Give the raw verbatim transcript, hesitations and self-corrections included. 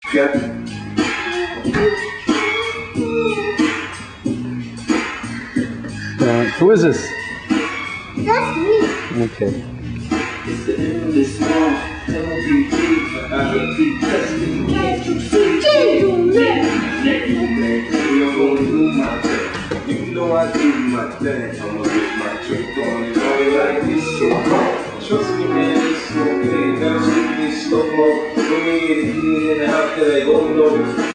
Yeah. Uh, who is this? That's me. Okay. It's the end of this song. M O B G, forever be testing. Can't you see? Gentleman. You're gonna do my thing. You know I do my thing. I'ma get my trick on and all you like this so hard. Trust me, man, it's okay. Never see me slow mo. When we get it in the house, they're like, oh no.